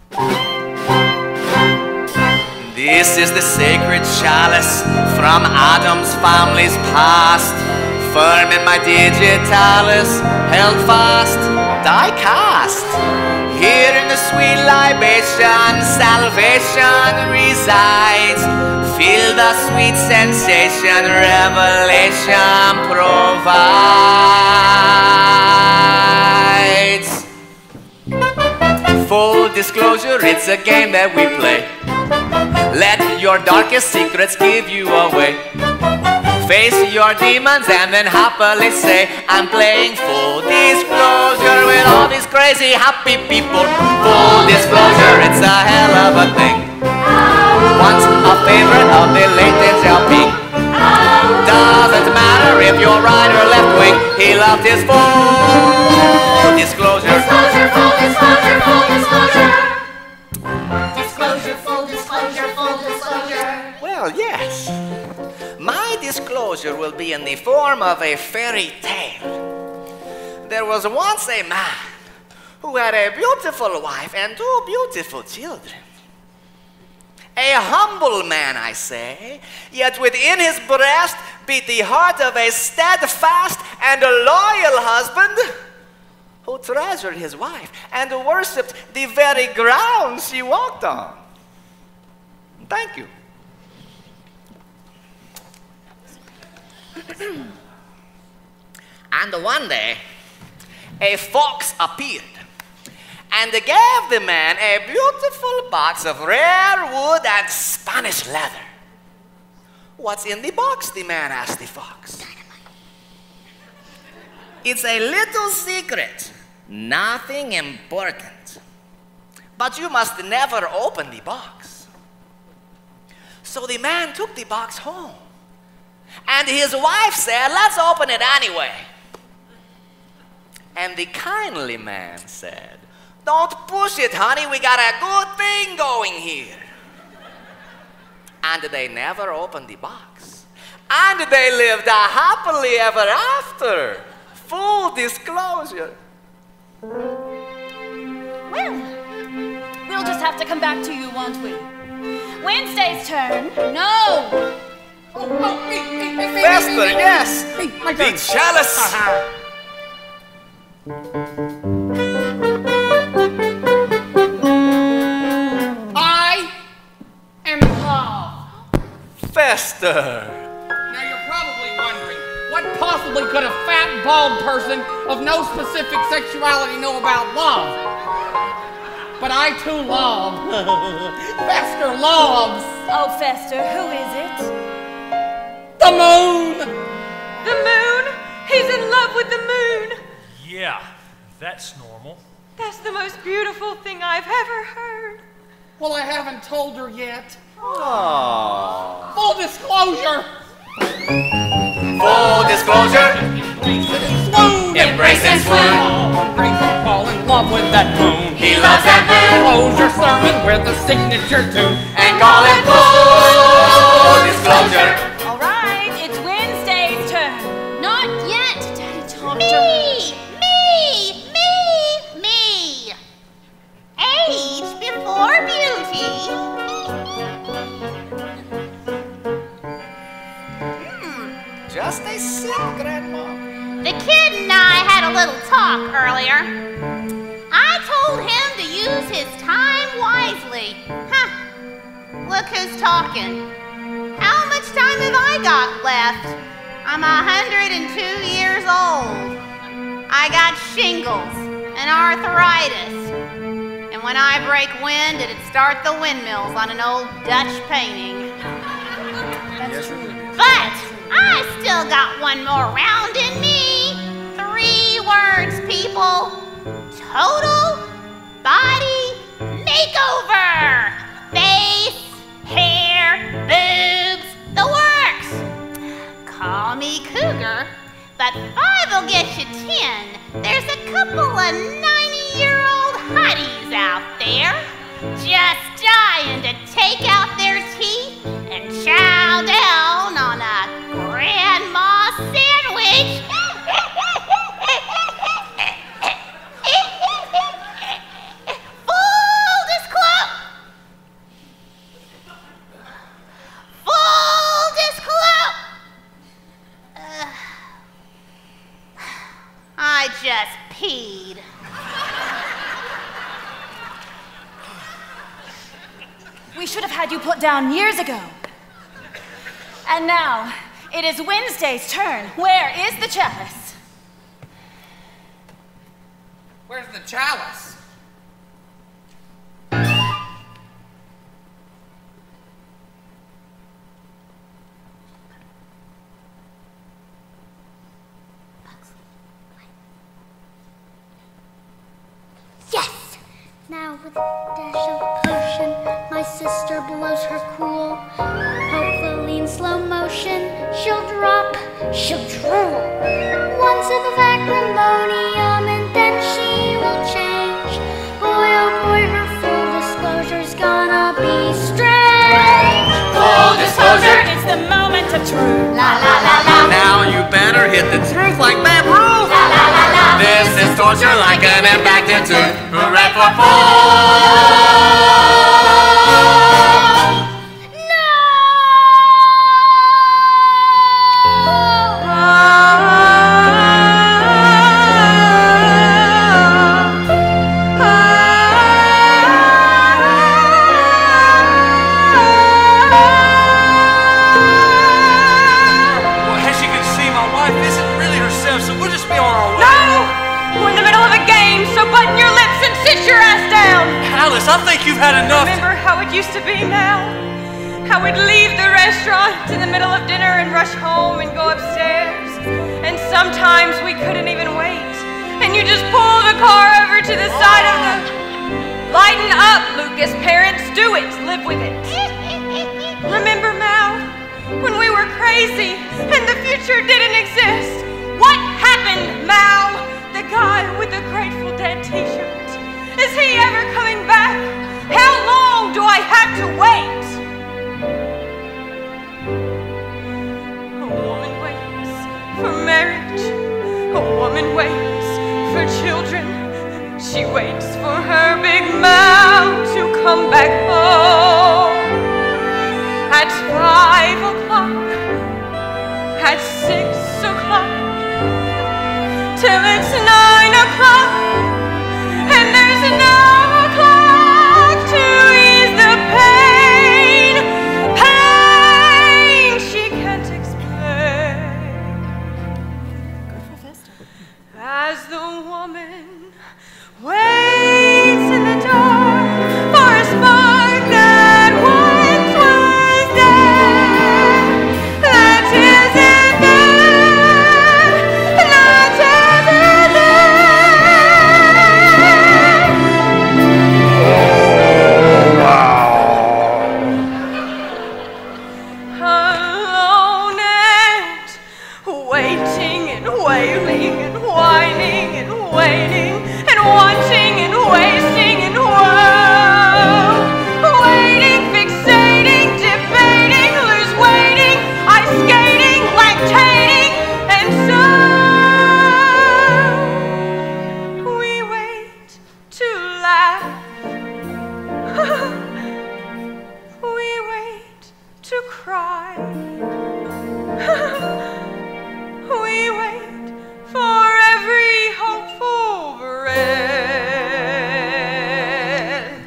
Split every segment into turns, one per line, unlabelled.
This is the sacred chalice from Addams family's past. Firm in my digitalis, held fast, die cast. Here in the sweet libation, salvation resides. Feel the sweet sensation, revelation provides. Full disclosure, it's a game that we play. Let your darkest secrets give you away. Face your demons and then happily say, I'm playing full disclosure with all these crazy happy people. Full disclosure, it's a hell of a thing. Once a favorite of the late Xiaoping. Doesn't matter if you're right or left wing, he loved his full disclosure.
Disclosure, full disclosure, full disclosure. Disclosure, full disclosure, full disclosure.
Well, yes. My disclosure will be in the form of a fairy tale. There was once a man who had a beautiful wife and 2 beautiful children. A humble man, I say, yet within his breast beat the heart of a steadfast and a loyal husband who treasured his wife and worshipped the very ground she walked on. Thank you. And one day, a fox appeared and gave the man a beautiful box of rare wood and Spanish leather. What's in the box? The man asked the fox. It's a little secret, nothing important. But you must never open the box. So the man took the box home. And his wife said, let's open it anyway. And the kindly man said, don't push it, honey, we got a good thing going here. And they never opened the box. And they lived happily ever after. Full disclosure.
Well, we'll just have to come back to you, won't we? Wednesday's turn. No!
Faster, yes! The chalice!
I am love.
Faster!
Now you're probably wondering, what possibly could a fat, bald person of no specific sexuality know about love? But I too love. Fester loves.
Oh, Fester, who is it?
The moon!
The moon? He's in love with the moon.
Yeah, that's normal.
That's the most beautiful thing I've ever heard.
Well, I haven't told her yet.
Aww.
Full disclosure!
Full disclosure!
Embrace and swoon! Embrace and fall in love with that moon.
He loves that moon!
Close your sermon with a signature tune.
And call it full disclosure!
All right, it's Wednesday's turn.
Not yet, Daddy Tom. Me. Age before beauty.
Just a sip, Grandma.
The kid and I had a little talk earlier. I told him to use his time wisely. Huh. Look who's talking. How much time have I got left? I'm 102 years old. I got shingles and arthritis. And when I break wind, it'd start the windmills on an old Dutch painting. But I still got one more round in me. 3 words, people. Total body makeover. Face, hair, boobs, the works. Call me cougar, but 5'll get you 10. There's a couple of 90-year-old hotties out there just dying to take out their teeth and chow down on a grandma sandwich. Full disclosure.
should have had you put down years ago. And now, it is Wednesday's turn. Where is the chalice?
Where's the chalice?
Yes! Now with a dash of potion, my sister blows her cool. Hopefully in slow motion, she'll drop, she'll drool. One sip of acrimonium and then she will change. Boy, oh boy, her full disclosure's gonna be strange.
Full disclosure, it's the moment of truth. La la la la.
Now you better hit the truth like Babe Ruth.
La la la la.
This is torture like an impacted tooth. Hooray for
I think you've had enough.
Remember how it used to be now? How we'd leave the restaurant in the middle of dinner and rush home and go upstairs. And sometimes we couldn't even wait. And you just pull the car over to the side of the... Lighten up, Lucas. Parents, do it. Live with it. Remember, Mal, when we were crazy and the future didn't exist? What happened, Mal? The guy with the Grateful Dead t-shirt. Is he ever coming back? How long do I have to wait? A woman waits for marriage. A woman waits for children. She waits for her big mouth to come back home. At 5 o'clock, at 6 o'clock, till it's 9 o'clock. And there's no clock to ease the pain, pain she can't explain. As the woman waits in the dark for a spark that once was there, that isn't there, not ever there. Alone and waiting and wailing and whining and waiting and wanting and wasting and woe. Waiting, fixating, debating, lose waiting, ice skating, lactating, and so we wait to laugh. We wait to cry. We wait for every hopeful breath.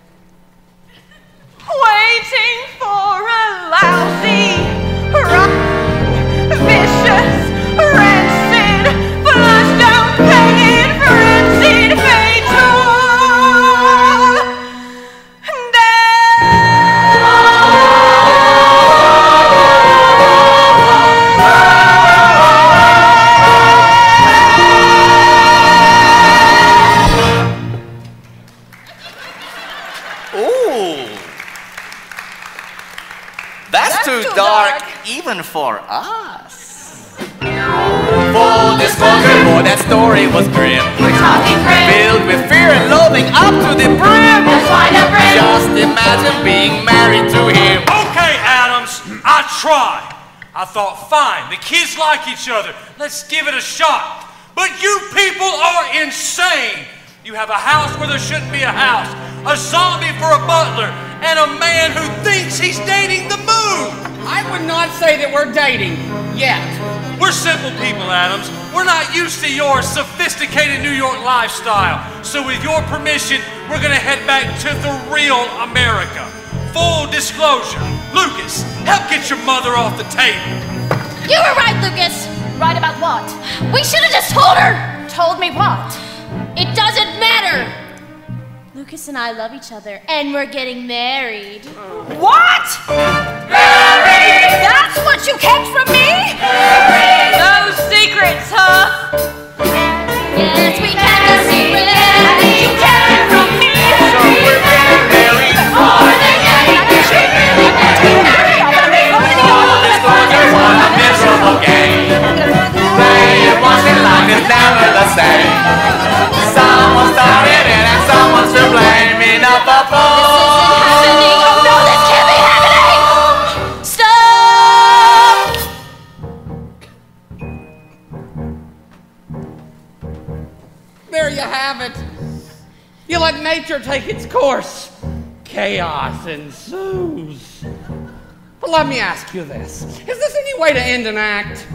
Waiting for a lousy, rotten, vicious, rancid, flush, don't pay it, frenzied, fatal
Ooh. That's too dark even for us. Full disclosure, boy, that story was grim.
We're talking grim.
Filled with fear and loathing up to the brim.
That's why the brim.
Just imagine being married to him.
Okay, Addams, I tried. I thought, fine, the kids like each other. Let's give it a shot. But you people are insane. You have a house where there shouldn't be a house, a zombie for a butler, and a man who thinks he's dating the moon.
I would not say that we're dating yet.
We're simple people, Addams. We're not used to your sophisticated New York lifestyle. So with your permission, we're gonna head back to the real America. full disclosure. Lucas, help get your mother off the table.
You were right, Lucas.
Right about what?
We should have just told her.
Told me what?
It doesn't matter. Lucas and I love each other, and we're getting married.
What? Married! That's what you kept from me?
Married! Those secrets, huh?
Yes, we kept the secret.
You kept it from me?
So we're getting married.
More than anything.
Full disclosure, what a miserable game. Playing once in life is never the same. Someone started it and someone's to blame. Enough of
This isn't happening. Oh no, this can't be happening. Stop.
There you have it. You let nature take its course. Chaos ensues. But let me ask you this. Is this any way to end an act?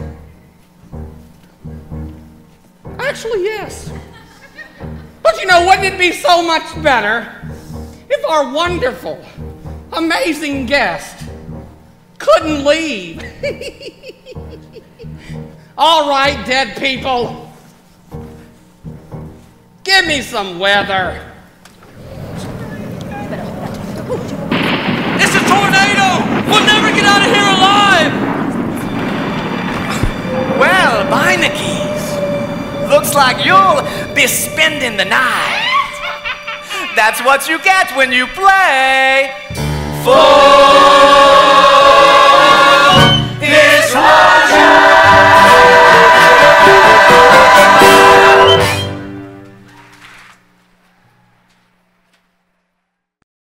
Actually, yes. But you know, wouldn't it be so much better if our wonderful, amazing guest couldn't leave? All right, dead people. Give me some weather.
It's a tornado! We'll never get out of here alive!
Well, Beinecke's, looks like you'll be spending the night. That's what you get when you play full